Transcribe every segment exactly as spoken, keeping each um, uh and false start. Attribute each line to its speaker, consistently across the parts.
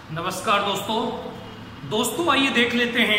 Speaker 1: नमस्कार दोस्तों दोस्तों आइए देख लेते हैं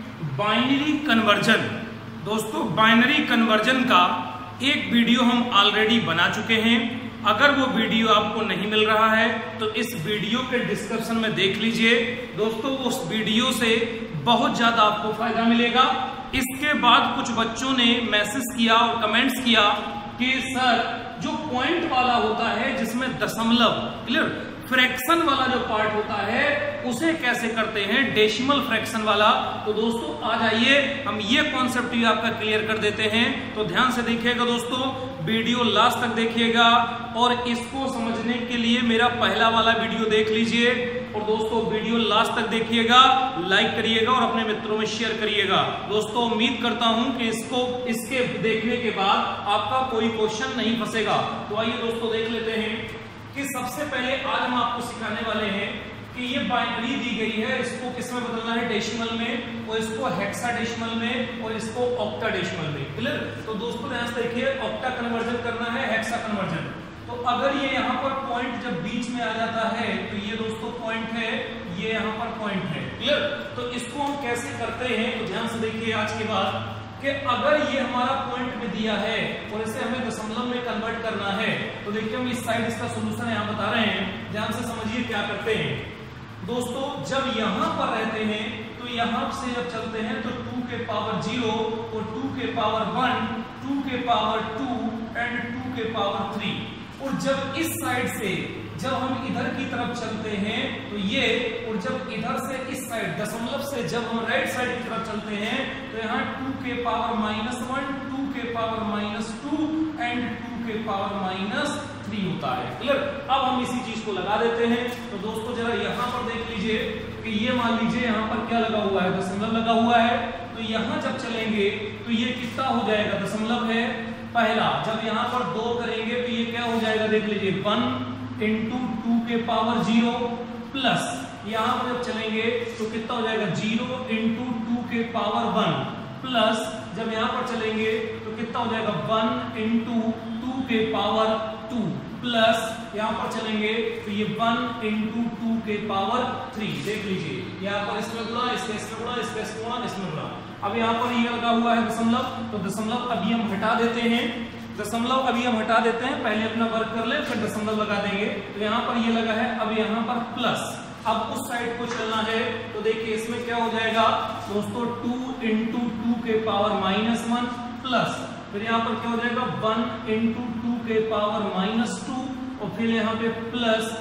Speaker 1: बाइनरी कन्वर्जन। दोस्तों बाइनरी कन्वर्जन का एक वीडियो हम ऑलरेडी बना चुके हैं। अगर वो वीडियो आपको नहीं मिल रहा है तो इस वीडियो के डिस्क्रिप्शन में देख लीजिए। दोस्तों उस वीडियो से बहुत ज्यादा आपको फायदा मिलेगा। इसके बाद कुछ बच्चों ने मैसेज किया और कमेंट्स किया कि सर जो पॉइंट वाला होता है जिसमें दशमलव क्लियर फ्रैक्शन वाला जो पार्ट होता है उसे कैसे करते हैं, डेसिमल फ्रैक्शन वाला। तो दोस्तों आ जाइए हम ये कॉन्सेप्ट भी आपका क्लियर कर देते हैं। तो ध्यान से देखिएगा दोस्तों, वीडियो लास्ट तक देखिएगा और इसको समझने के लिए मेरा पहला वाला वीडियो देख लीजिए। और दोस्तों वीडियो लास्ट तक देखिएगा, लाइक करिएगा और अपने मित्रों में शेयर करिएगा। दोस्तों उम्मीद करता हूं कि इसको इसके देखने के बाद आपका कोई क्वेश्चन नहीं फंसेगा। तो आइए दोस्तों देख लेते हैं कि सबसे पहले आज हम आपको सिखाने वाले हैं कि ये बाइनरी दी गई है, इसको किसमें बदलना है, डेसिमल में, और इसको हेक्साडेसिमल में और इसको ऑक्टाडेसिमल में। क्लियर। तो दोस्तों ध्यान से देखिए, ऑक्टा कन्वर्जन करना है, हेक्सा कन्वर्जन। तो अगर ये यहाँ पर पॉइंट जब बीच में आ जाता है तो ये दोस्तों पॉइंट है, ये यहाँ पर पॉइंट है। क्लियर। तो इसको हम कैसे करते हैं तो ध्यान से देखिए आज के बाद कि अगर ये हमारा पॉइंट में दिया है और इसे हमें दशमलव में कन्वर्ट करना है तो देखिए हम इस साइड इसका सॉल्यूशन यहां बता रहे हैं। ध्यान से समझिए क्या करते हैं दोस्तों। जब यहां पर रहते हैं तो यहां से जब चलते हैं तो टू के पावर जीरो और टू के पावर वन, टू के पावर टू एंड टू के पावर थ्री। और जब इस साइड से जब हम इधर की तरफ चलते हैं तो ये, और जब इधर से इस साइड दशमलव से जब हम राइट साइड की तरफ चलते हैं तो यहाँ टू के पावर माइनस वन, टू के power minus two and two के पावर माइनस थ्री होता है। क्लियर। अब हम इसी चीज को लगा देते हैं। तो दोस्तों जरा यहाँ पर देख लीजिए कि ये मान लीजिए यहाँ पर क्या लगा हुआ है, दशमलव लगा हुआ है। तो यहाँ जब चलेंगे तो ये कितना हो जाएगा, दशमलव है पहला। जब यहाँ पर दो करेंगे तो ये क्या हो जाएगा, देख लीजिए वन इंटू टू के पावर जीरो प्लस यहां पर जब चलेंगे तो कितना हो जाएगा, जीरो इंटू टू के पावर वन प्लस जब यहां पर चलेंगे तो कितना हो जाएगा, वन इंटू टू के पावर टू प्लस यहां पर चलेंगे तो ये वन इंटू टू के पावर थ्री। देख लीजिए यहां पर इसमें गुणा, इसके इसमें गुणा, इसके इसमें गुणा, इसमें गुणा। अब यहां पर ये लगा हुआ है दशमलव, तो दशमलव अभी हम हटा देते हैं। दशमलव अभी हम हटा देते हैं, पहले अपना वर्क कर ले फिर दशमलव लगा देंगे। तो यहाँ पर ये लगा है, अब यहाँ पर प्लस। अब उस साइड को चलना है तो देखिए इसमें क्या हो जाएगा दोस्तों, टू इंटू टू के पावर माइनस वन प्लस फिर यहाँ पर क्या हो जाएगा, वन इंटू टू के पावर माइनस टू और फिर यहाँ पे प्लस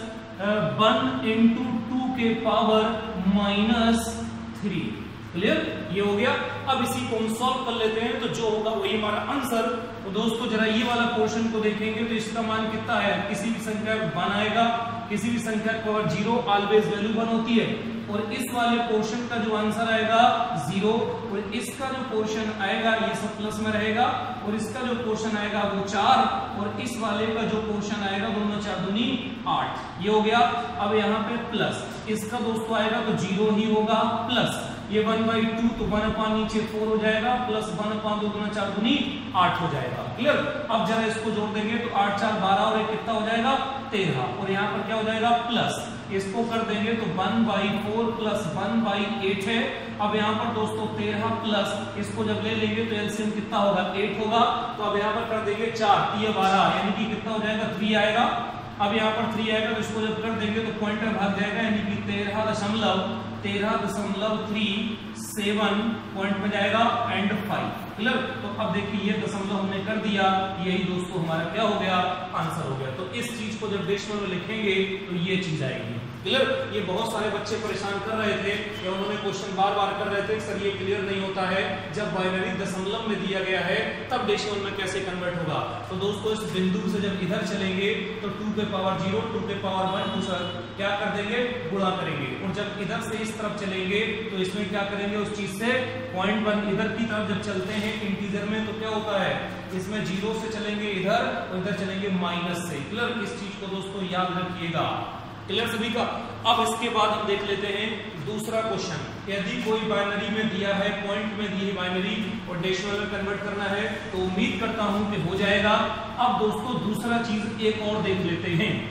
Speaker 1: वन इंटू टू के पावर माइनस थ्री। क्लियर। ये हो गया। अब इसी को हम सॉल्व कर लेते हैं तो जो होगा वही हमारा आंसर। तो दोस्तों जरा ये वाला पोर्शन को देखेंगे तो इसका मान कितना है, किसी भी संख्या वन आएगा, किसी भी संख्या का power zero always value one होती है। और इस वाले पोर्शन का जो आंसर आएगा जीरो, और इसका जो पोर्शन आएगा ये सब प्लस में रहेगा, और इसका जो पोर्शन आएगा वो चार, और इस वाले का जो पोर्शन आएगा दोनों चार दूनी आठ। ये हो गया। अब यहाँ पे प्लस इसका दोस्तों आएगा तो जीरो ही होगा, प्लस ये वन बाई टू तो वन अपान नीचे फोर हो जाएगा, प्लस वन अपान दो गुना चार दूनी आठ हो जाएगा। क्लियर। अब जरा इसको जोड़ देंगे तो आठ चार बारह और एक कितना हो जाएगा, तेरह। और यहाँ पर क्या हो जाएगा, प्लस इसको कर देंगे तो one by four plus one by eight है। अब यहाँ पर दोस्तों तेरह प्लस इसको जब ले लेंगे तो एलसीएम कितना होगा, एट होगा। तो अब यहाँ पर कर देंगे चार तीन बारह, यानी कि कितना हो जाएगा, थ्री आएगा। अब यहाँ पर थ्री आएगा तो इसको जब कर देंगे तो पॉइंट में भाग जाएगा, यानी कि तेरह दशमलव तेरह दशमलव थ्री सेवन पॉइंट में जाएगा एंड फाइव। क्लियर। तो अब देखिए ये दशमलव हमने कर दिया, यही दोस्तों हमारा क्या हो गया, आंसर हो गया। तो इस चीज को जब डेसिमल में लिखेंगे तो ये चीज आएगी। क्लियर। ये बहुत सारे बच्चे परेशान कर रहे थे या उन्होंने क्वेश्चन बार बार कर रहे थे सर ये क्लियर नहीं होता है, जब बाइनरी दशमलव में दिया गया है तब डेसिमल में कैसे कन्वर्ट होगा। तो दोस्तों इस बिंदु से जब इधर चलेंगे तो टू के पावर जीरो, टू के पावर वन, टू सर क्या कर देंगे, गुणा करेंगे। और जब इधर से इस तरफ चलेंगे तो इसमें क्या करेंगे, उस चीज से पॉइंट वन इधर की तरफ जब चलते हैं इंटीजर में तो क्या होता है, इसमें जीरो से चलेंगे इधर और इधर चलेंगे माइनस से। क्लियर। इस चीज को दोस्तों याद रखिएगा। क्लियर सभी का। अब इसके बाद हम देख लेते हैं दूसरा क्वेश्चन। यदि कोई बाइनरी में दिया है, पॉइंट में दी है बाइनरी और डेसिमल में कन्वर्ट करना है तो उम्मीद करता हूं कि हो जाएगा। अब दोस्तों दूसरा चीज एक और देख लेते हैं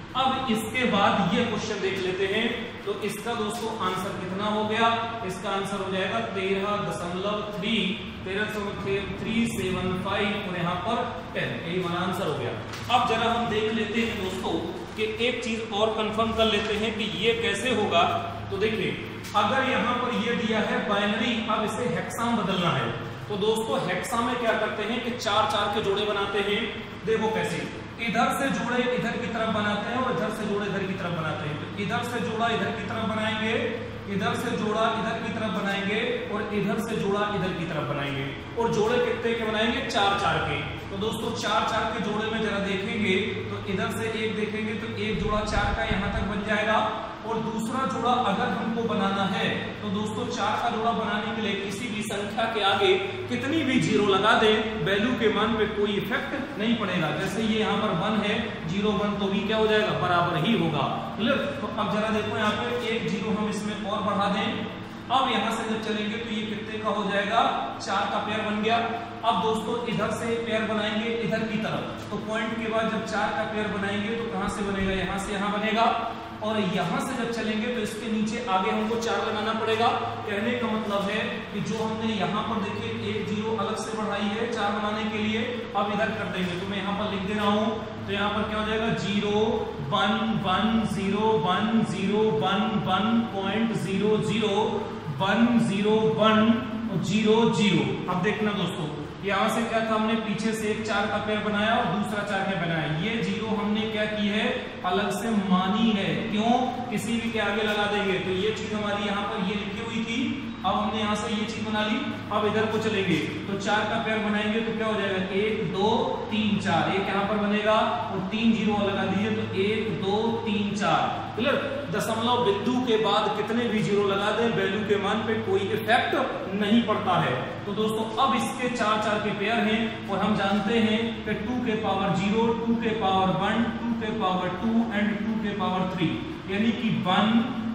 Speaker 1: अब इसके बाद ये क्वेश्चन देख लेते हैं। तो इसका दोस्तों आंसर कितना हो गया? इसका आंसर हो जाएगा तेरह दशमलव थ्री तेरह दशमलव थ्री सेवन फाइव और यहाँ पर टेन, यही हमारा आंसर हो गया। अब जरा हम देख लेते हैं दोस्तों कि एक चीज और कंफर्म कर लेते हैं कि ये कैसे होगा। तो देखिए, अगर यहाँ पर ये दिया है बाइनरी, अब इसे हेक्सा में बदलना है। तो दोस्तों हेक्सा में क्या करते हैं कि चार चार के जोड़े बनाते हैं। देखो कैसे, इधर से जोड़े इधर की तरफ बनाते हैं और इधर से जोड़े इधर की तरफ बनाते हैं। तो इधर से जोड़ा इधर की तरफ बनाएंगे, इधर से जोड़ा इधर की तरफ बनाएंगे और इधर से जोड़ा इधर की तरफ बनाएंगे। और जोड़े कितने के बनाएंगे? चार चार के। तो दोस्तों चार चार के जोड़े में जरा देखेंगे तो इधर से एक देखेंगे तो एक जोड़ा चार का यहाँ तक बन जाएगा। और दूसरा जोड़ा अगर हमको बनाना है तो दोस्तों चार का जोड़ा बनाने के लिए किसी भी संख्या के आगे कितनी भी जीरो लगा दें, वैल्यू के मान पे कोई इफेक्ट नहीं पड़ेगा। जैसे ये यहाँ पर वन है, जीरो वन, तो भी क्या हो जाएगा? बराबर ही होगा। क्लियर? तो अब जरा देखो यहाँ पे एक जीरो हम इसमें और बढ़ा दें। अब यहां से जब चलेंगे तो ये कितने का हो जाएगा? चार का पेयर बन गया। अब दोस्तों इधर से पेयर बनाएंगे इधर की तरफ, तो पॉइंट के बाद जब चार का पेयर बनाएंगे तो कहां से बनेगा? यहां से यहां बनेगा। और यहां से जब चलेंगे तो इसके नीचे आगे हमको चार लगाना पड़ेगा। कहने का मतलब है कि जो हमने यहाँ पर देखिए एक जीरो अलग से बढ़ाई है चार बनाने के लिए, अब इधर कर देंगे। तो मैं यहाँ पर लिख दे रहा हूं, तो यहाँ पर क्या हो जाएगा? Zero one one zero one zero one one point zero zero one zero one zero zero. अब देखना दोस्तों, यहां से क्या था? हमने पीछे से एक चार का पेयर बनाया और दूसरा चार का बनाया। ये जीरो हमने क्या की है? अलग से मानी है। क्यों? किसी भी के आगे लगा देंगे। तो ये चीज हमारी यहाँ पर ये लिखी हुई थी, अब हमने यहाँ से ये चीज बना ली। अब इधर को चलेंगे तो चार का पेयर बनाएंगे तो क्या हो जाएगा? एक दो तीन चार, एक यहाँ पर बनेगा और तीन जीरो लगा दीजिए तो एक दो तीन चार। क्लियर? दशमलव बिंदु के बाद कितने भी जीरो लगा दें, वैल्यू के मान पे कोई इफेक्ट नहीं पड़ता है। तो दोस्तों अब इसके चार चार के पेयर हैं और हम जानते हैं कि टू के पावर जीरो, टू के पावर वन, टू के पावर टू एंड टू के पावर थ्री, यानी कि वन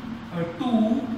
Speaker 1: टू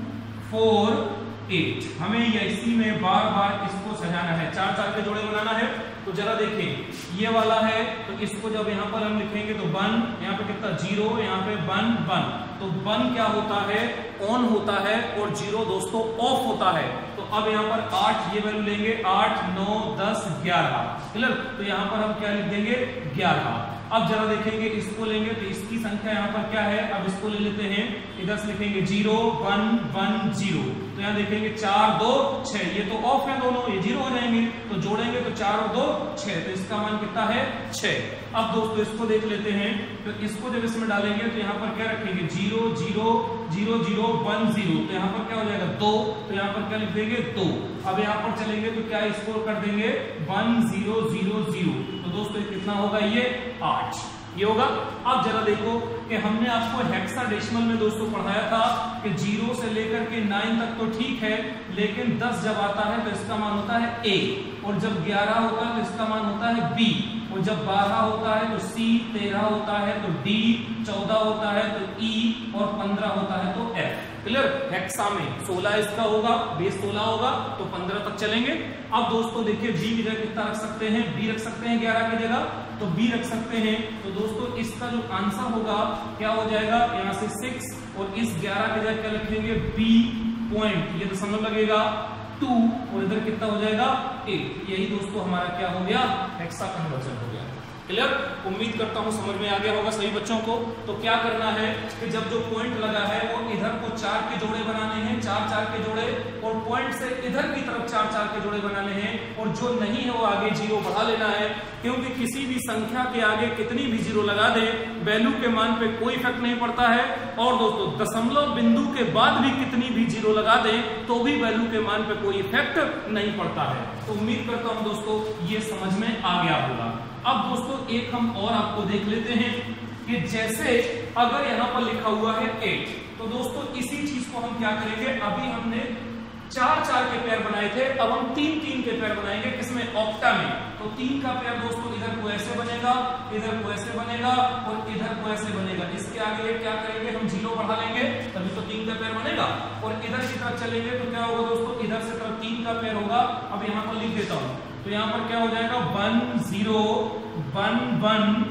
Speaker 1: फोर एट। हमें ये इसी में बार बार इसको सजाना है, चार चार के जोड़े बनाना है। तो जरा देखिए, ये वाला है तो इसको जब यहाँ पर हम लिखेंगे तो वन, यहाँ पे कितना? जीरो, यहाँ पे वन वन। तो वन क्या होता है? ऑन होता है और जीरो दोस्तों ऑफ होता है। तो अब यहाँ पर आठ ये वैल्यू लेंगे, आठ नौ दस ग्यारह। क्लियर? तो यहाँ पर हम क्या लिख देंगे? ग्यारह। अब जरा देखेंगे, इसको लेंगे तो इसकी संख्या यहाँ पर क्या है? अब इसको ले लेते हैं, इधर से लिखेंगे जीरो वन वन जीरो। तो यहाँ देखेंगे चार दो छह, ये तो ऑफ है दोनों, ये जीरो हो जाएंगे। तो जोड़ेंगे तो चार और दो छह, तो इसका मान कितना है? छह। अब दोस्तों इसको देख लेते हैं, तो इसको जब इसमें डालेंगे तो यहाँ पर क्या रखेंगे? Zero zero zero zero one zero. तो यहाँ पर क्या हो जाएगा? दो। तो यहाँ पर क्या लिख देंगे? दो। अब यहाँ पर चलेंगे तो क्या इसको कर देंगे? One zero zero zero. तो दोस्तों कितना होगा? ये आठ, ये होगा। अब जरा देखो कि हमने आपको हेक्साडेसिमल में दोस्तों पढ़ाया था कि जीरो से लेकर के नाइन तक तो ठीक है, लेकिन दस जब आता है तो इसका मान होता है ए, और जब ग्यारह होता है तो इसका मान होता है बी, और जब बारह होता है तो सी, तेरह होता है तो डी, चौदह होता है तो ई और पंद्रह होता है तो एफ। क्लियर? हेक्सा में सोलह इसका होगा, बेस सोलह होगा तो पंद्रह तक चलेंगे। अब दोस्तों देखिए बी की जगह कितना रख सकते हैं? बी रख सकते हैं ग्यारह की जगह, तो बी रख सकते हैं। तो दोस्तों इसका जो आंसर होगा क्या हो जाएगा? यहाँ से सिक्स और इस ग्यारह की जगह क्या लिखेंगे? बी पॉइंट, ये दशमलव लगेगा, टू और इधर कितना हो जाएगा? एट। यही दोस्तों हमारा क्या हो गया? हेक्सा कन्वर्जन हो गया। क्लियर? उम्मीद करता हूं समझ में आ गया होगा सभी बच्चों को। तो क्या करना है कि जब जो पॉइंट लगा है वो इधर को चार के जोड़े बनाने हैं, चार चार के जोड़े, और पॉइंट से इधर की तरफ चार चार के जोड़े बनाने हैं, और जो नहीं है वो आगे जीरो बढ़ा लेना है, क्योंकि किसी भी संख्या के आगे कितनी भी जीरो लगा दे, वैल्यू के मान पे कोई इफेक्ट नहीं पड़ता है। और दोस्तों दशमलव बिंदु के बाद भी कितनी भी जीरो लगा दे तो भी वैल्यू के मान पे कोई इफेक्ट नहीं पड़ता है। तो उम्मीद करता हूं दोस्तों ये समझ में आ गया होगा। अब दोस्तों एक हम और आपको देख लेते हैं कि जैसे अगर यहाँ पर लिखा हुआ है एट, तो दोस्तों इसी चीज को हम क्या करेंगे? अभी हमने चार चार के पेयर बनाए थे, अब हम तीन तीन के पेयर बनाएंगे। किसमें? ऑक्टा में। तो तीन का पेयर दोस्तों इधर को ऐसे बनेगा, इधर को ऐसे बनेगा और इधर को ऐसे बनेगा। इसके आगे क्या करेंगे? हम जीरो बढ़ा लेंगे, तभी तो तीन का पेयर बनेगा। और इधर की तरफ चलेंगे तो क्या होगा दोस्तों? इधर से तरफ तीन का पेयर होगा। अब यहाँ पर लिख देता हूं, तो यहाँ पर क्या हो जाएगा? One zero one one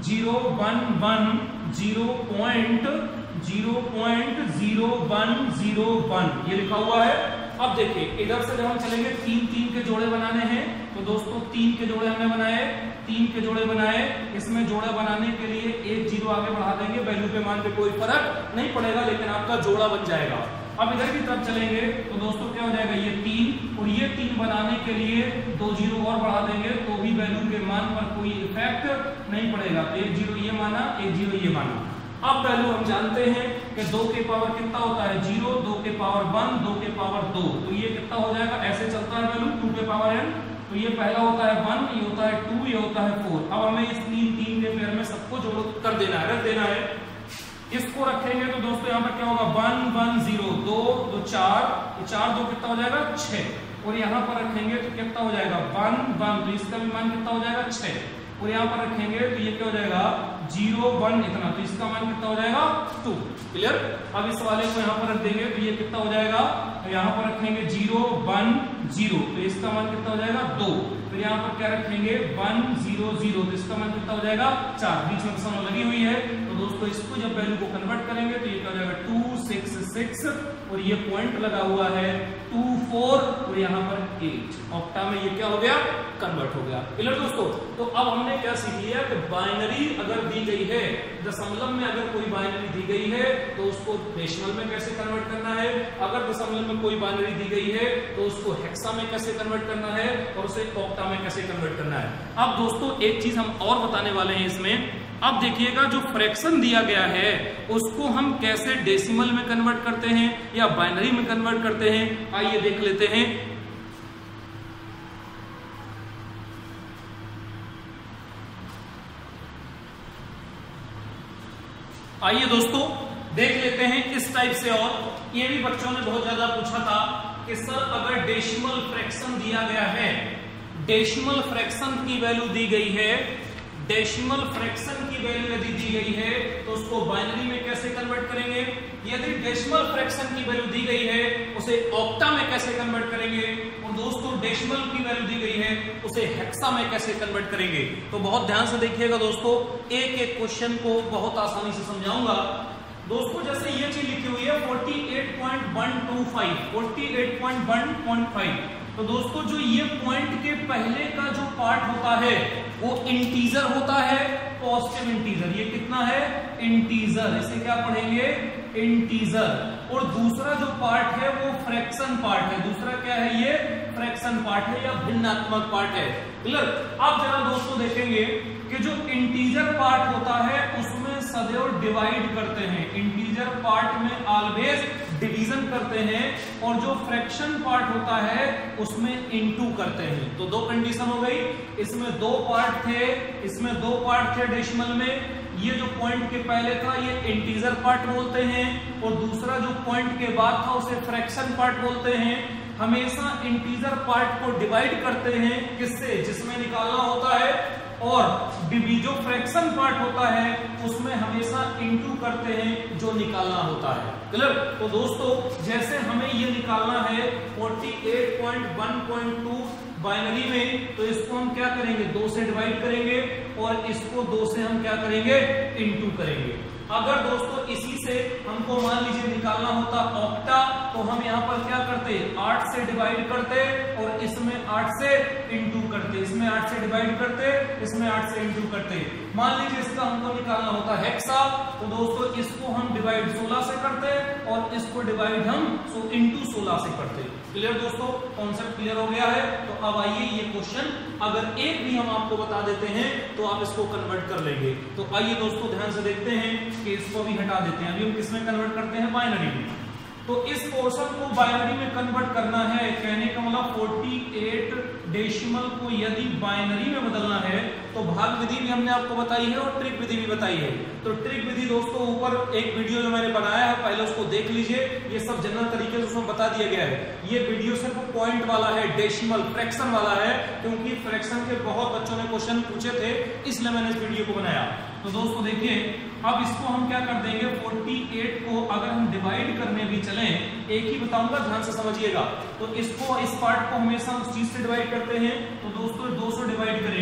Speaker 1: zero one one zero point zero point zero one zero one ये लिखा हुआ है। अब देखिए इधर से जब हम चलेंगे तीन तीन के जोड़े बनाने हैं, तो दोस्तों तीन के जोड़े हमने बनाए, तीन के जोड़े बनाए, इसमें जोड़ा बनाने के लिए एक जीरो आगे बढ़ा देंगे, वैल्यू के मान पे कोई फर्क नहीं पड़ेगा, लेकिन आपका जोड़ा बन जाएगा। अब इधर की तरफ चलेंगे तो दोस्तों क्या हो जाएगा, ये तीन और ये तीन बनाने के लिए दो जीरो और बढ़ा देंगे, तो भी वैल्यू के मान पर कोई इफेक्ट नहीं पड़ेगा। तो एक जीरो ये माना, एक जीरो ये माना। अब वैल्यू हम जानते हैं कि दो के पावर कितना होता है जीरो, दो के पावर वन, दो के पावर दो, तो ये कितना हो जाएगा, ऐसे चलता है वैल्यू टू के पावर एन, तो ये पहला होता है वन, ये होता है टू, ये होता है फोर। अब हमें इस तीन तीन के पेयर में सबको जोड़ कर देना है, रख देना है। इसको रखेंगे तो दोस्तों यहाँ पर क्या होगा, वन वन जीरो, दो दो चार, तो चार दो कितना हो जाएगा छह, और यहाँ पर रखेंगे तो कितना हो जाएगा वन वन, तो इसका भी मान कितना हो जाएगा छह, और यहाँ पर रखेंगे तो ये क्या हो जाएगा जीरो वन इतना, तो इसका मान कितना हो जाएगा टू। क्लियर। अब इस वाले को यहाँ पर रख देंगे तो ये कितना हो जाएगा, तो यहाँ पर रखेंगे जीरो वन जीरो, तो इसका मान कितना हो जाएगा दो, फिर यहाँ पर क्या रखेंगे वन जीरो जीरो, तो इसका मान कितना हो जाएगा चार, बीच में दशमलव लगी हुई है। तो दोस्तों इसको जब वैल्यू को कन्वर्ट करेंगे तो ये क्या हो जाएगा टू सिक्स सिक्स, और ये पॉइंट लगा हुआ है टू फोर, और यहाँ पर एट, ऑक्टा में ये क्या हो गया, कन्वर्ट हो गया। क्लियर दोस्तों। तो अब हमने क्या सीख लिया कि बाइनरी अगर दी गई है, दशमलव में अगर कोई बाइनरी दी गई है तो उसको डेसिमल में कैसे कन्वर्ट करना है, अगर दशमलव में कोई बाइनरी दी गई है तो उसको हेक्सा में कैसे कन्वर्ट करना है, और उसे ऑक्टा में कैसे कन्वर्ट करना है। अब दोस्तों एक चीज हम और बताने वाले हैं इसमें। अब देखिएगा जो फ्रैक्शन दिया गया है उसको हम कैसे डेसिमल में कन्वर्ट करते हैं या बाइनरी में कन्वर्ट करते हैं, आइए देख लेते हैं। आइए दोस्तों देख लेते हैं इस टाइप से। और ये भी बच्चों ने बहुत ज्यादा पूछा था कि सर अगर डेसिमल फ्रैक्शन दिया गया है, डेसिमल फ्रैक्शन की वैल्यू दी गई है, डेसिमल फ्रैक्शन की वैल्यू यदि दी गई है तो उसको बाइनरी में कैसे कन्वर्ट करेंगे, यदि डेसिमल फ्रैक्शन की वैल्यू दी गई है उसे ऑक्टा में कैसे कन्वर्ट करेंगे, और दोस्तों डेसिमल की वैल्यू दी गई है उसे हेक्सा में कैसे कन्वर्ट करेंगे। तो बहुत ध्यान से देखिएगा दोस्तों, एक एक क्वेश्चन को बहुत आसानी से समझाऊंगा। दोस्तों जैसे ये चीज लिखी हुई है अड़तालीस पॉइंट एक दो पाँच, अड़तालीस पॉइंट एक पाँच, तो दोस्तों जो ये पॉइंट के पहले का जो पार्ट होता है वो इंटीजर होता है, पॉजिटिव इंटीजर। ये कितना है, इंटीजर, इसे क्या पढ़ेंगे, इंटीजर। और दूसरा जो पार्ट है वो फ्रैक्शन पार्ट है, दूसरा क्या है, ये फ्रैक्शन पार्ट है या भिन्नात्मक पार्ट है। क्लियर। अब जरा दोस्तों देखेंगे कि जो इंटीजर पार्ट होता है उसमें सदैव डिवाइड करते हैं, इंटीजर पार्ट में ऑलवेज डिवीजन करते हैं, और जो फ्रैक्शन पार्ट होता है उसमें इनटू करते हैं। तो दो कंडीशन हो गई, इसमें दो पार्ट थे, इसमें दो पार्ट थे डेसिमल में, ये जो पॉइंट के पहले था ये इंटीजर पार्ट बोलते हैं, और दूसरा जो पॉइंट के बाद था उसे फ्रैक्शन पार्ट बोलते हैं। हमेशा इंटीजर पार्ट को डिवाइड करते हैं किससे, जिसमें निकालना होता है, और जो फ्रैक्शन पार्ट होता है उसमें हमेशा इनटू करते हैं जो निकालना होता है। क्लियर। तो दोस्तों जैसे हमें ये निकालना है अड़तालीस पॉइंट एक पॉइंट दो बाइनरी में, तो इसको हम क्या करेंगे, दो से डिवाइड करेंगे, और इसको दो से हम क्या करेंगे, इनटू करेंगे। अगर दोस्तों इसी से हमको मान लीजिए निकालना होता ऑक्टा, तो हम यहाँ पर क्या करते, आठ से डिवाइड करते और इसमें आठ से इंटू करते, इसमें आठ से डिवाइड करते, इसमें आठ से इंटू करते। मान लीजिए इसका हमको निकालना होता हेक्सा, तो दोस्तों इसको हम डिवाइड सोलह से करते और इसको डिवाइड हम इंटू सोलह से करते। क्लियर दोस्तों, कॉन्सेप्ट क्लियर हो गया है। तो अब आइए ये क्वेश्चन अगर एक भी हम आपको बता देते हैं तो आप इसको कन्वर्ट कर लेंगे। तो आइए दोस्तों ध्यान से देखते हैं कि इसको भी हटा देते हैं। अभी हम किसमें कन्वर्ट करते हैं, बाइनरी में। तो इस पोर्शन को बाइनरी में कन्वर्ट करना है, कहने का मतलब अड़तालीस डेसिमल को यदि बाइनरी में बदलना है तो भाग विधि भी हमने आपको बताई है और ट्रिक विधि भी बताई है। तो ट्रिक विधि दोस्तों ऊपर एक वीडियो जो मैंने बनाया है पहले उसको देख लीजिए, ये सब जनरल तरीके से उसमें बता दिया गया है। ये वीडियो सिर्फ पॉइंट वाला है, डेसिमल फ्रैक्शन वाला है, क्योंकि फ्रैक्शन के बहुत बच्चों ने क्वेश्चन पूछे थे, इसलिए मैंने इस वीडियो को बनाया। तो दोस्तों देखिए अब इसको हम क्या कर देंगे, अड़तालीस को अगर हम डिवाइड करने भी चलें, एक ही बताऊंगा ध्यान से समझिएगा। तो इसको, इस पार्ट को हमेशा उस चीज से डिवाइड करते हैं, तो दोस्तों दो से डिवाइड करेंगे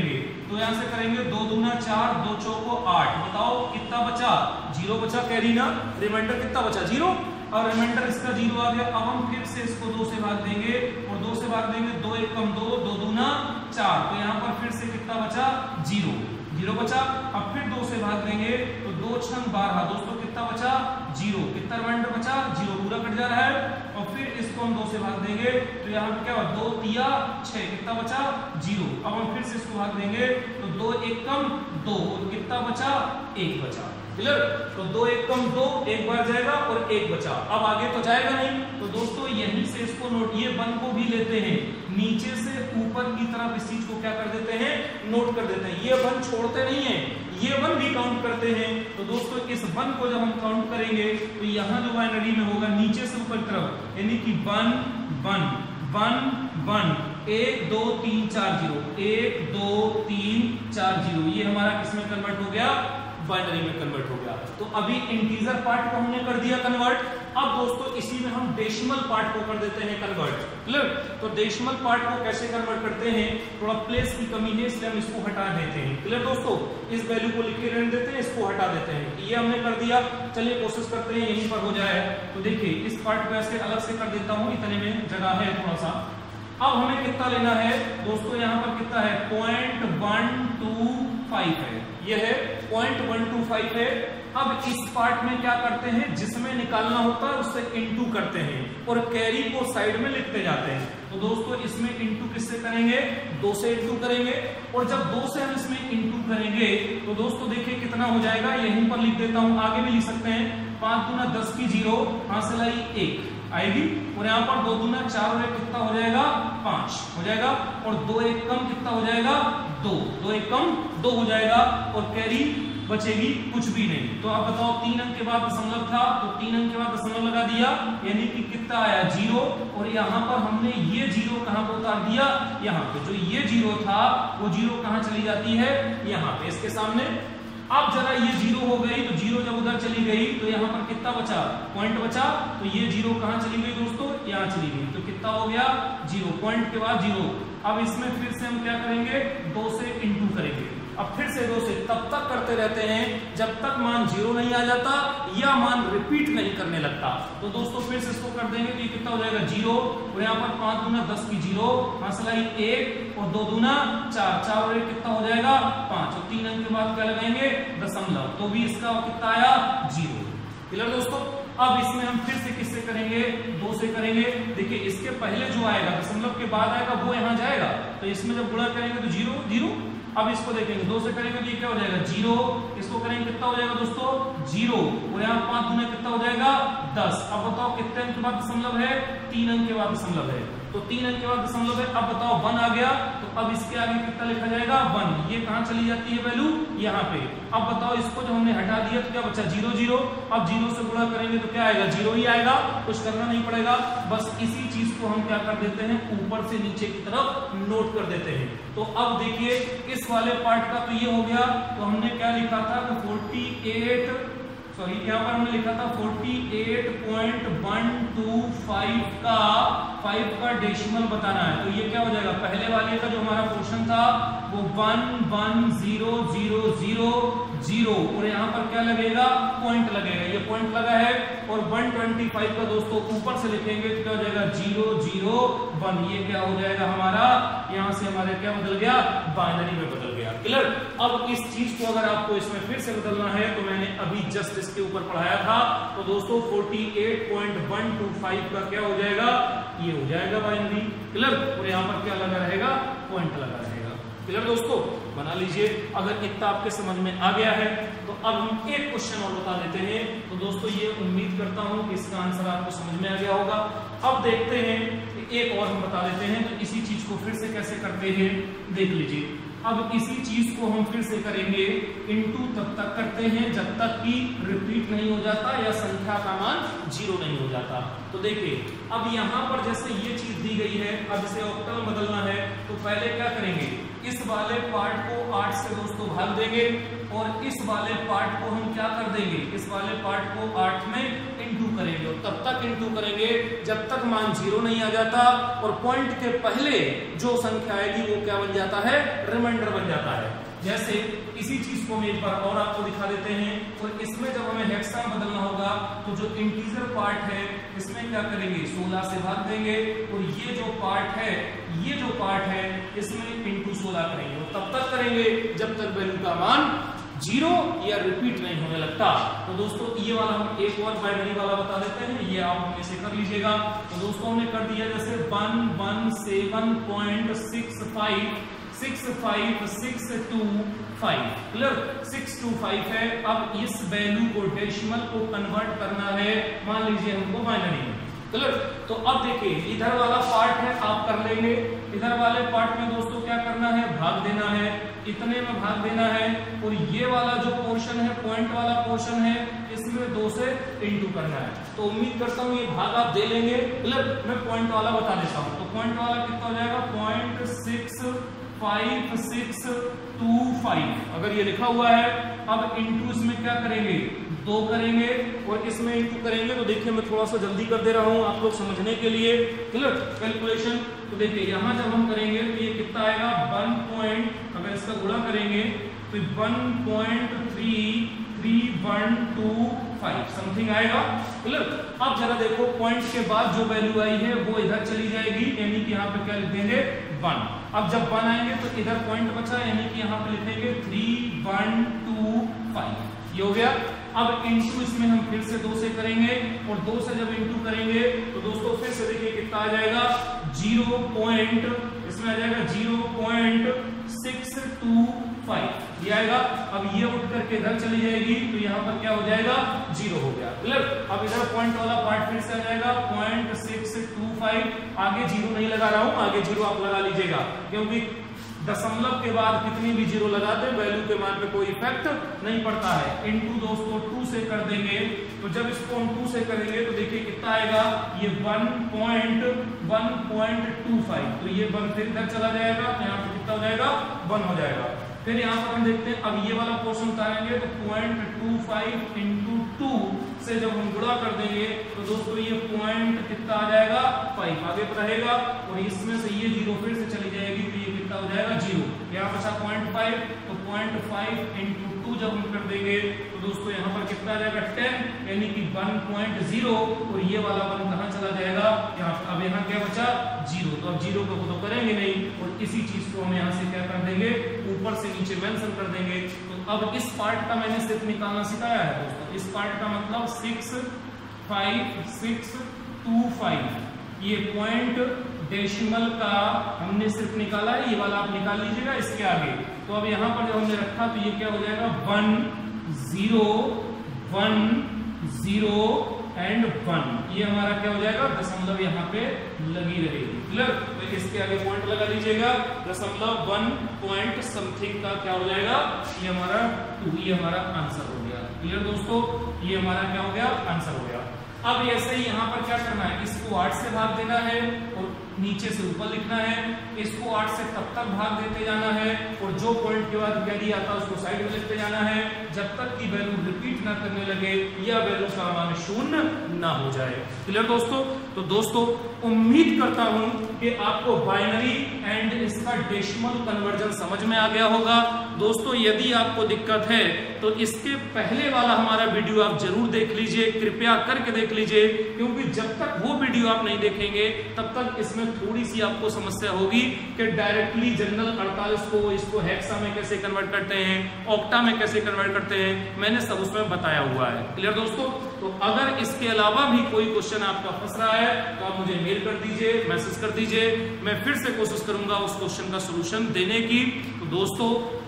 Speaker 1: तो यहाँ से करेंगे दो दूना चार, दो चौको आठ, बताओ कितना बचा, जीरो बचा, कैरी ना, रिमाइंडर कितना बचा, जीरो, और रिमाइंडर इसका जीरो आ गया। अब हम फिर से इसको दो से भाग देंगे और दो से भाग देंगे, दो एक कम दो, दो दूना चार, तो यहाँ पर फिर से कितना बचा, जीरो, जीरो बचा। अब फिर दो से भाग देंगे तो दो छंग बारह, दोस्तों कितना बचा, जीरो, कितना रिमाइंडर बचा, जीरो, पूरा कट जा रहा है। और फिर इसको हम दो से भाग देंगे तो यहाँ पे क्या हुआ, दो तिया छह, कितना बचा, जीरो। अब हम फिर से इसको भाग देंगे तो दो एक कम दो, कितना बचा, एक बचा, क्लियर। तो दो एक कम दो, एक बार जाएगा और एक बचा, अब आगे तो जाएगा नहीं। तो दोस्तों यहीं से इसको नोट, ये वन को भी लेते हैं, नीचे से ऊपर की तरफ इस चीज को क्या कर देते हैं, नोट कर देते हैं। ये वन छोड़ते नहीं है, ये वन भी काउंट करते हैं। तो दोस्तों इस वन को जब हम काउंट करेंगे तो यहाँ जो बाइनरी में होगा नीचे से ऊपर तरफ, यानी कि वन वन वन वन, एक दो तीन चार जीरो, एक दो तीन चार जीरो, ये हमारा किसमें कन्वर्ट हो गया, बाइनरी में कन्वर्ट हो गया। तो अभी इंटीजर पार्ट को हमने कर दिया कन्वर्ट। अब दोस्तों इसी में हम डेसिमल पार्ट को कर देते हैं कन्वर्ट, क्लियर। तो डेसिमल पार्ट को कैसे कन्वर्ट करते हैं, थोड़ा प्लेस की कमी है इसलिए हम इसको हटा देते हैं, क्लियर दोस्तों। इस वैल्यू को लिखे रहने देते हैं, इसको हटा देते हैं, ये हमने कर दिया। चलिए कोशिश करते हैं यहीं पर हो जाए। तो देखिए इस पार्ट को ऐसे अलग से कर देता हूँ, इतने में जगह है थोड़ा सा। अब हमें कितना लेना है दोस्तों, यहाँ पर कितना है, पॉइंट वन टू फाइव है, ये है पॉइंट वन टू फाइव है। अब इस पार्ट में क्या करते हैं, जिसमें निकालना होता है उससे इनटू करते हैं और कैरी को साइड में लिखते जाते हैं। तो दोस्तों इसमें इनटू किससे करेंगे, दो से इनटू करेंगे। और जब दो से हम इसमें इनटू करेंगे तो दोस्तों देखिए कितना हो जाएगा, यहीं पर लिख देता हूं, आगे भी लिख सकते हैं। पांच दूना दस की जीरो, हासिल आई एक आएगी, और यहाँ पर दो दूना चार और एक कितना हो जाएगा, पांच हो जाएगा, और दो एक कम कितना हो जाएगा, दो, दो एक कम दो हो जाएगा, और कैरी बचेगी कुछ भी नहीं। तो आप बताओ तीन अंक के बाद दशमलव था तो तीन अंक के बाद दशमलव लगा दिया, यानी कि कितना आया, जीरो। और यहाँ पर हमने ये जीरो कहाँ पर उतार दिया, यहाँ पे। जो ये जीरो था वो जीरो कहाँ चली जाती है, यहाँ पे इसके सामने। अब जरा ये जीरो हो गई तो जीरो जब उधर चली गई तो यहाँ पर कितना बचा, पॉइंट बचा। तो ये जीरो कहाँ चली गई दोस्तों, यहाँ चली गई, तो कितना हो गया, जीरो, पॉइंट के बाद जीरो। अब इसमें फिर से हम क्या करेंगे, दो से इंटू करेंगे। अब फिर से दो से तब तक करते रहते हैं जब तक मान जीरो नहीं आ जाता या मान रिपीट नहीं करने लगता। तो दोस्तों फिर से इसको कर देंगे तो ये कितना हो जाएगा, जीरो, और यहाँ पर पांच दूना दस की जीरो, हासिल एक, और दो दूना चार, चार और एक कितना हो जाएगा, पांच, और तीन अंक के बाद क्या लगाएंगे, दशमलव, तो भी इसका कितना आया, जीरो, क्लियर दोस्तों। अब इसमें हम फिर से किससे करेंगे, दो से करेंगे। देखिए इसके पहले जो आएगा दशमलव के बाद आएगा वो यहाँ जाएगा, तो इसमें जब गुणा करेंगे तो जीरो जीरो। अब इसको देखेंगे, दो से करेंगे तो ये क्या हो जाएगा, जीरो, इसको करेंगे कितना हो जाएगा दोस्तों, जीरो, और यहाँ पांच दूना कितना हो जाएगा, दस। अब बताओ कितने अंक के बाद दशमलव है, तीन अंक के बाद दशमलव है, तो तीन अंक के बाद दशमलव है। अब बताओ वन आ गया, तो अब इसके आगे कितना लिखा जाएगा, वन, ये कहाँ चली जाती है वैल्यू, यहाँ पे। अब बताओ इसको जब हमने हटा दिया तो क्या बचा, जीरो जीरो। अब जीरो से गुणा करेंगे तो क्या आएगा, जीरो ही आएगा, कुछ करना नहीं पड़ेगा। बस इसी चीज को हम क्या कर देते हैं, ऊपर से नीचे की तरफ नोट कर देते हैं। तो अब देखिए इस वाले पार्ट का तो ये हो गया। तो हमने क्या लिखा था, फोर्टी एट सॉरी यहाँ पर हमने लिखा था forty eight point one two five का फाइव का डेसिमल बताना है। तो ये क्या हो जाएगा, पहले वाले का जो हमारा क्वेश्चन था वो one one zero zero zero zero, और यहाँ पर क्या लगेगा, पॉइंट लगेगा, ये पॉइंट लगा है। और वन ट्वेंटी फाइव का दोस्तों ऊपर से लिखेंगे तो क्या हो जाएगा, जीरो जीरो वन, ये क्या हो जाएगा हमारा, यहाँ से हमारे क्या बदल गया, बाइनरी में बदल गया, क्लियर। अब इस चीज को अगर आपको इसमें फिर से बदलना है तो मैंने अभी जस्ट इसके ऊपर पढ़ाया था। तो दोस्तों forty eight point one two five का क्या हो जाएगा, ये हो जाएगा बाइनरी, क्लियर। और यहाँ पर क्या लगा रहेगा, पॉइंट लगा रहेगा, क्लियर दोस्तों। बना लीजिए। अगर इतना आपके समझ में आ गया है तो अब हम एक क्वेश्चन और बता देते हैं। तो दोस्तों ये उम्मीद करता हूं कि इसका आंसर आपको समझ में आ गया होगा। अब देखते हैं कि एक और हम बता देते हैं। तो इसी चीज को फिर से कैसे करते हैं देख लीजिए। अब इसी चीज को हम फिर से करेंगे, इनटू तब तक करते हैं जब तक कि रिपीट नहीं हो जाता या संख्या का मान जीरो नहीं हो जाता। तो देखिए अब यहाँ पर जैसे ये चीज दी गई है, अब इसे ऑक्टल में बदलना है तो पहले क्या करेंगे, इस वाले पार्ट को आठ से दोस्तों भाग देंगे और इस वाले पार्ट को हम क्या कर देंगे, इस वाले पार्ट को आठ में इंटू करेंगे और तब तक इंटू करेंगे जब तक मान जीरो नहीं आ जाता और पॉइंट के पहले जो संख्या आएगी वो क्या बन जाता है, रिमाइंडर बन जाता है। जैसे इसी चीज को हम एक बार और आपको दिखा देते हैं। और इसमें जब हमें हेक्सा में बदलना होगा तो जो इंटीजर पार्ट है इसमें क्या करेंगे, सोलह से भाग देंगे और ये जो पार्ट है ये जो पार्ट है इसमें इंटू सोलह करेंगे और तब तक करेंगे जब तक वैल्यू का मान जीरो या रिपीट नहीं होने लगता। तो दोस्तों ये वाला हम एक और बाइनरी वाला बता देते हैं, ये आप हमें से कर लीजिएगा। तो दोस्तों हमने कर दिया जैसे one one seven point six five six five six two five, clear, six two five है। अब इस वैल्यू को डेसिमल को कन्वर्ट करना है, मान लीजिए हमको बाइनरी में, क्लियर। तो अब देखिए इधर वाला पार्ट है आप कर लेंगे, इधर वाले पार्ट में दोस्तों क्या करना है, भाग देना है, इतने में भाग देना है और ये वाला जो पोर्शन है पॉइंट वाला पोर्शन है इसमें दो से इंटू करना है। तो उम्मीद करता हूँ ये भाग आप दे लेंगे, क्लियर। मैं पॉइंट वाला बता देता हूँ। तो पॉइंट वाला कितना हो जाएगा, point six five six two five अगर ये लिखा हुआ है। अब इंटू इसमें क्या करेंगे, दो करेंगे और इसमें इंटू करेंगे। तो देखिए मैं थोड़ा सा जल्दी कर दे रहा हूं आप लोग समझने के लिए, क्लियर, कैलकुलेशन। तो देखिए यहां जब हम करेंगे तो ये कितना आएगा, वन पॉइंट, अगर इसका गुणा करेंगे तो one point three three one two five something आएगा, क्लियर। अब जरा देखो पॉइंट के बाद जो वैल्यू आई है वो इधर चली जाएगी, यानी कि यहाँ पे क्या लिख देंगे, वन। अब जब वन आएंगे तो इधर पॉइंट बचा, यानी कि यहाँ पे लिखेंगे थ्री वन टू फाइव, ये हो गया। अब इंटू इसमें हम फिर से दो से करेंगे और दो से जब इंटू करेंगे तो दोस्तों फिर से देखिए कितना आ जाएगा, जीरो पॉइंट, इसमें आ जाएगा zero point six two five, ये आएगा। अब ये उठ करके इधर चली जाएगी तो यहाँ पर क्या हो जाएगा, जीरो हो गया, क्लियर। अब इधर पॉइंट वाला पार्ट फिर से आ जाएगा पॉइंट सिक्स टू फाइव, आगे जीरो नहीं लगा रहा हूं, आगे जीरो आप लगा लीजिएगा क्योंकि दशमलव के बाद कितनी भी जीरो लगाते वैल्यू के मान पे कोई इफेक्ट नहीं पड़ता है। इनटू दोस्तों टू से कर देंगे, तो जब इसको हम टू से करेंगे तो देखिए कितना आएगा, ये one point one point two five, तो ये वन फिर इधर चला जाएगा, यहाँ पे कितना हो जाएगा, वन हो जाएगा। फिर यहाँ पर हम देखते हैं, अब ये वाला पोर्शन उतारेंगे तो point two five into two से जब हम गुणा कर देंगे तो दोस्तों ये पॉइंट कितना आ जाएगा, फाइव आगे पर रहेगा और इसमें से ये जीरो फिर से चली जाएगी तो ये कितना हो जाएगा, जीरो। यहाँ बचा पॉइंट फाइव, तो पॉइंट फाइव इंटू टू जब हम कर देंगे तो दोस्तों यहाँ पर कितना आ जाएगा, टेन, यानी कि वन पॉइंट जीरो और ये वाला वन कहाँ चला जाएगा, यहाँ। अब यहाँ क्या बचा, जीरो। तो अब जीरो को तो करेंगे नहीं और इसी चीज को हम यहाँ से क्या कर देंगे, ऊपर से नीचे मेंशन कर देंगे। तो अब इस पार्ट का मैंने सिर्फ निकालना सिखाया है दोस्तों, इस पार्ट का मतलब six five six two five, ये पॉइंट डेसिमल का हमने सिर्फ निकाला है, ये वाला आप निकाल लीजिएगा इसके आगे। तो अब यहाँ पर जब हमने रखा तो ये क्या हो जाएगा, one zero one zero and one, ये हमारा क्या हो जाएगा, दशमलव यहाँ पे लगी रहेगी, क्लियर। तो इसके आगे पॉइंट लगा लीजिएगा, दशमलव वन पॉइंट समथिंग का क्या हो जाएगा, ये हमारा टू, ये हमारा आंसर हो गया, क्लियर दोस्तों। ये हमारा क्या हो गया, आंसर हो गया। अब ऐसे ही यहाँ पर क्या करना है, इसको आठ से भाग देना है और नीचे से ऊपर लिखना है, इसको आठ से तब तक भाग देते जाना है और जो पॉइंट के बाद कैरी आता है उसको साइड में लिखते जाना है जब तक कि वैल्यू रिपीट ना करने लगे या वैल्यू का मान शून्य ना हो जाए, क्लियर दोस्तों। तो दोस्तों उम्मीद करता हूं कि आपको बाइनरी एंड इसका डेसिमल कन्वर्जन समझ में आ गया होगा। दोस्तों यदि आपको दिक्कत है तो इसके पहले वाला हमारा वीडियो आप जरूर देख लीजिए, कृपया करके देख लीजिए, क्योंकि जब तक वो वीडियो आप नहीं देखेंगे तब तक इसमें थोड़ी सी आपको समस्या होगी कि डायरेक्टली जनरल अड़तालीस को इसको हेक्सा में कैसे कन्वर्ट करते हैं, ऑक्टा में कैसे कन्वर्ट करते हैं, मैंने सब उसमें बताया हुआ है, क्लियर दोस्तों। तो अगर इसके अलावा भी कोई क्वेश्चन आपका फंस रहा है तो आप मुझे मेल कर दीजिए, मैसेज कर दीजिए, मैं फिर से कोशिश करूंगा उस क्वेश्चन का सोल्यूशन देने की। तो दोस्तों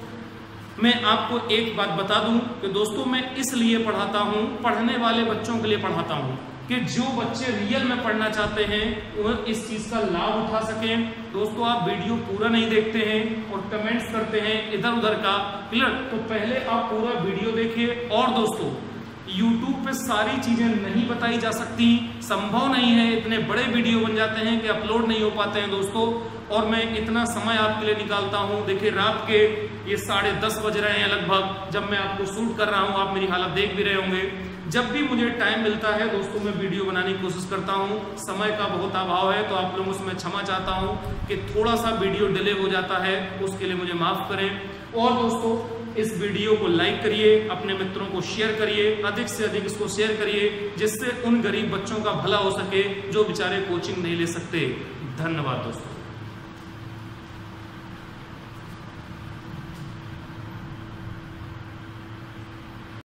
Speaker 1: मैं आपको एक बात बता दूं कि दोस्तों मैं इसलिए पढ़ाता हूं, पढ़ने वाले बच्चों के लिए पढ़ाता हूं कि जो बच्चे रियल में पढ़ना चाहते हैं वह इस चीज का लाभ उठा सकें। दोस्तों आप वीडियो पूरा नहीं देखते हैं और कमेंट्स करते हैं इधर उधर का, क्लियर। तो पहले आप पूरा वीडियो देखिए। और दोस्तों YouTube पे सारी चीजें नहीं बताई जा सकती, संभव नहीं है, इतने बड़े वीडियो बन जाते हैं कि अपलोड नहीं हो पाते हैं दोस्तों। और मैं इतना समय आपके लिए निकालता हूं, देखिए रात के ये साढ़े दस बज रहे हैं लगभग जब मैं आपको शूट कर रहा हूं, आप मेरी हालत देख भी रहे होंगे। जब भी मुझे टाइम मिलता है दोस्तों मैं वीडियो बनाने की कोशिश करता हूं, समय का बहुत अभाव है तो आप लोगों से मैं क्षमा चाहता हूं कि थोड़ा सा वीडियो डिले हो जाता है, उसके लिए मुझे माफ करें। और दोस्तों इस वीडियो को लाइक करिए, अपने मित्रों को शेयर करिए, अधिक से अधिक इसको शेयर करिए जिससे उन गरीब बच्चों का भला हो सके जो बेचारे कोचिंग नहीं ले सकते। धन्यवाद दोस्तों।